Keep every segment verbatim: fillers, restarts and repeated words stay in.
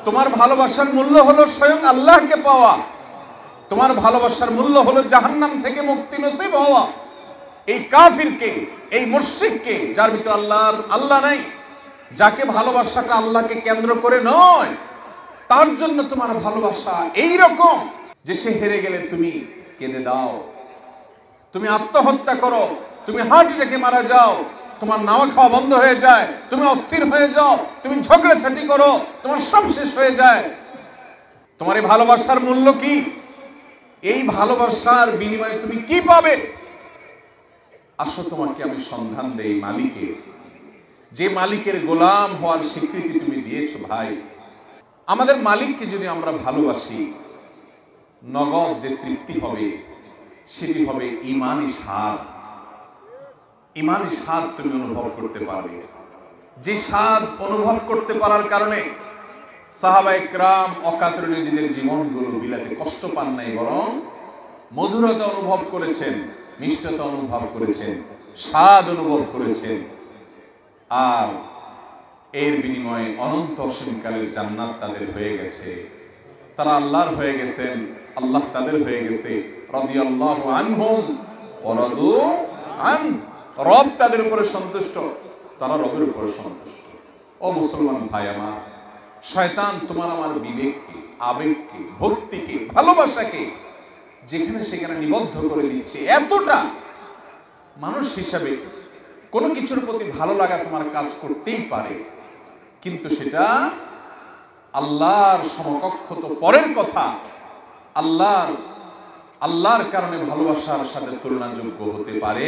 তোমার ভালোবাসার মূল্য হলো স্বয়ং আল্লাহকে পাওয়া। তোমার ভালোবাসার মূল্য হলো জাহান্নাম থেকে মুক্তি নসিব হওয়া। এই কাফিরকে, এই মুশরিককে, যার ভিতরে আল্লাহর আল্লাহ নাই, যাকে ভালোবাসাটা আল্লাহকে কেন্দ্র করে নয়, তার জন্য তোমার ভালোবাসা এই রকম যে সে হেরে গেলে তুমি কেঁদে দাও, তুমি আত্মহত্যা করো, তুমি হার্ট অ্যাটাকে মারা যাও, তোমার নাওয়া খাওয়া বন্ধ হয়ে যায়, তুমি অস্থির হয়ে যাও, তুমি ঝগড়াঝাটি করো, তোমার সব শেষ হয়ে যায়। তোমার এই ভালোবাসার মূল্য কি? এই ভালোবাসার বিনিময়ে তুমি কি পাবে? আসো তোমাকে আমি সন্ধান দেই মালিকের, যে মালিকের গোলাম হওয়ার স্বীকৃতি তুমি দিয়েছো। ভাই, আমাদের মালিককে যদি আমরা ভালোবাসি, নগদ যে তৃপ্তি হবে সেটি হবে ঈমানি স্বাদ। ঈমানি স্বাদ তুমি অনুভব করতে পারবে, যে স্বাদ অনুভব করতে পারার কারণে সাহাবায়ে কেরাম অকাতরে নিজেদের জীবনগুলো বিলাতে কষ্ট পান নাই, বরং মধুরতা অনুভব করেছেন, মিষ্টতা অনুভব করেছেন, স্বাদ অনুভব করেছেন। আর এর বিনিময়ে অনন্ত অসীমকালের জান্নাত তাদের হয়ে গেছে। তারা আল্লাহর হয়ে গেছেন, আল্লাহ তাদের হয়ে গেছে। রাদিয়াল্লাহু আনহুম ওয়া রাদু আন। রব তাদের উপরে সন্তুষ্ট, তারা রবের উপরে সন্তুষ্ট। ও মুসলমান ভাই আমার, শয়তান তোমার আমার বিবেককে, আবেগকে, ভক্তিকে, ভালোবাসাকে যেখানে সেখানে নিবদ্ধ করে দিচ্ছে। এতটা মানুষ হিসাবে কোনো কিছুর প্রতি ভালো লাগা তোমার কাজ করতেই পারে, কিন্তু সেটা আল্লাহর সমকক্ষ তো পরের কথা। আল্লাহর আল্লাহর কারণে ভালোবাসার সাথে তুলনাযোগ্য হতে পারে।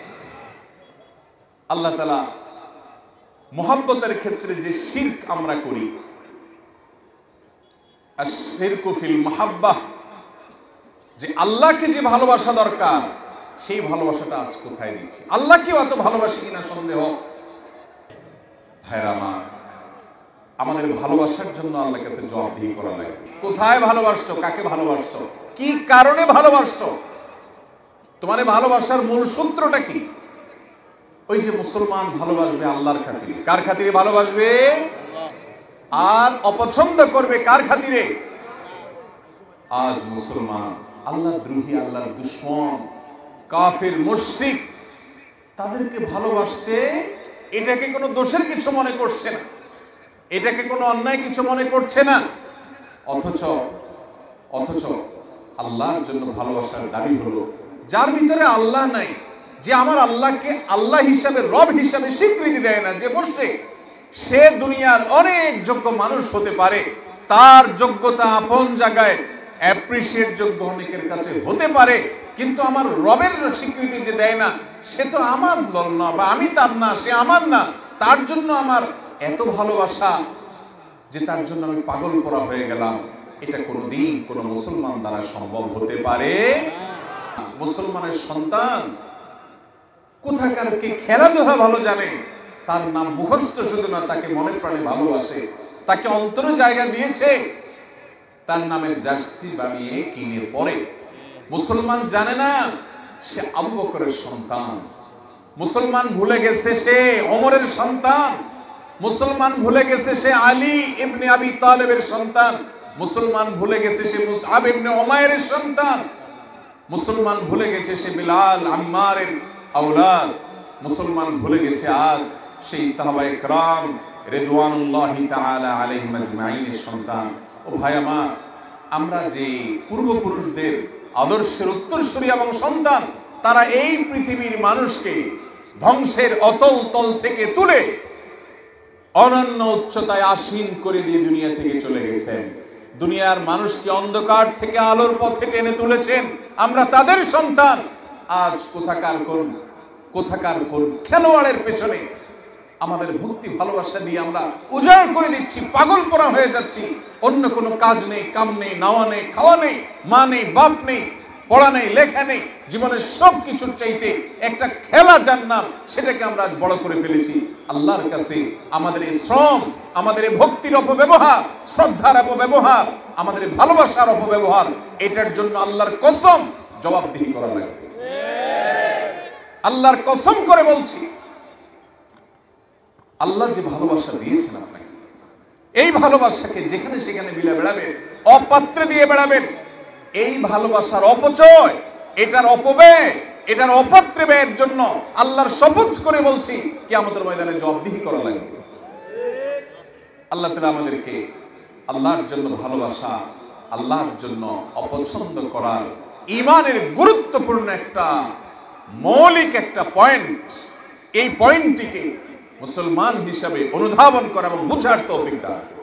আল্লাহ তাআলা মুহাব্বতের ক্ষেত্রে যে শিরক আমরা করি, আশ-শিরকু ফিল মাহাব্বাহ, যে আল্লাহকে যে ভালোবাসা দরকার সেই ভালোবাসাটা আজ কোথায় দিচ্ছি? আল্লাহকেও এত ভালোবাসি কিনা সন্দেহ। ভাইরা আমার, আমাদের ভালোবাসার জন্য আল্লাহর কাছে জবাবদিহি করা লাগে। কোথায় ভালোবাসছো, কাকে ভালোবাসছো, কি কারণে ভালোবাসছো, তোমার ভালোবাসার মূল সূত্রটা কি? ওই যে মুসলমান ভালোবাসবে আল্লাহর খাতিরে। কার খাতিরে ভালোবাসবে? আর অপছন্দ করবে কার খাতিরে? আজ মুসলমান আল্লাহ দ্রোহী, আল্লাহর দুশমন, কাফির, মুশরিক, তাদেরকে ভালোবাসছে। এটাকে কোনো দোষের কিছু মনে করছে না, এটাকে কোনো অন্যায় কিছু মনে করছে না। অথচ অথচ আল্লাহর জন্য ভালোবাসার দাবি হলো যার ভিতরে আল্লাহ নাই, যে আমার আল্লাহকে আল্লাহ হিসাবে, রব হিসাবে স্বীকৃতি দেয় না, যে মুশরিক, সে দুনিয়ার অনেক যোগ্য মানুষ হতে পারে, তার যোগ্যতা আপন জায়গায় অ্যাপ্রিশিয়েট যোগ্য অনেকের কাছে হতে পারে, কিন্তু আমার রবের স্বীকৃতি যে দেয় না, সে তো আমার দল না, বা আমি তার না, সে আমার না। তার জন্য আমার এত ভালোবাসা যে তার জন্য আমি পাগল করা হয়ে গেলাম, এটা কোনোদিন কোনো মুসলমান দ্বারা সম্ভব হতে পারে? মুসলমানের সন্তান কোথাকার কে খেলাধুলা ভালো জানে, তার নাম মুখস্থ শুধু না, তাকে মনে প্রাণে ভালোবাসে, তাকে অন্তরে জায়গা দিয়েছে, তার নামের জার্সি বানিয়ে কিনে পরে। মুসলমান জানে না সে আবু বকরের সন্তান, মুসলমান ভুলে গেছে সে ওমরের সন্তান, মুসলমান ভুলে গেছে সে আলী ইবনে আবি তালেবের সন্তান, মুসলমান ভুলে গেছে সে মুসআব ইবনে উমাইরের সন্তান, মুসলমান ভুলে গেছে সে বিলাল আম্মারের আওলাদ, মুসলমান ভুলে গেছে আজ সেই সাহাবায়ে কেরাম রিদওয়ানুল্লাহি তাআলা আলাইহিম আজমাইনের সন্তান। ও ভাই আমার, আমরা যে পূর্বপুরুষদের আদর্শের উত্তরসূরি এবং সন্তান, তারা এই পৃথিবীর মানুষকে ধ্বংসের অতল তল থেকে তুলে অনন্য উচ্চতায় আসীন করে দিয়ে দুনিয়া থেকে চলে গেছেন। দুনিয়ার মানুষকে অন্ধকার থেকে আলোর পথে টেনে তুলেছেন। আমরা তাদের সন্তান। আজ কোথাকার কোন কোথাকার কোন খেলোয়াড়ের পেছনে আমাদের ভক্তি ভালোবাসা দিয়ে আমরা উজাড় করে দিচ্ছি, পাগল পরা হয়ে যাচ্ছি। অন্য কোনো কাজ নেই, কাম নেই, নাওয়া নেই, খাওয়া নেই, মা নেই, বাপ নেই, পড়া নেই, লেখা নেই, জীবনের সব কিছুর চাইতে একটা খেলা যার নাম, সেটাকে আমরা আজ বড় করে ফেলেছি। আল্লাহর কাছে আমাদের এই শ্রম, আমাদের এই ভক্তির অপব্যবহার, শ্রদ্ধার অপব্যবহার, আমাদের এই ভালোবাসার অপব্যবহার, এটার জন্য আল্লাহর কসম জবাবদিহি করা লাগবে। আল্লাহর কসম করে বলছি, আল্লাহ যে ভালোবাসা দিয়েছেন আপনাকে, এই ভালোবাসাকে যেখানে সেখানে বিলে বেড়াবেন, অপাত্রে দিয়ে বেড়াবেন। এই ভালোবাসার অপচয়, এটার অপব্যয়, এটার অপাত্রে ব্যয়ের জন্য আল্লাহর শপথ করে বলছি কিয়ামতের ময়দানে জবাবদিহি করা লাগবে। আল্লাহ তাআলা আমাদেরকে আল্লাহর জন্য ভালোবাসা, আল্লাহর জন্য অপছন্দ করার ঈমানের গুরুত্বপূর্ণ একটা মৌলিক একটা পয়েন্ট, এই পয়েন্টটিকে মুসলমান হিসাবে অনুধাবন করা এবং বুঝার তৌফিক দান।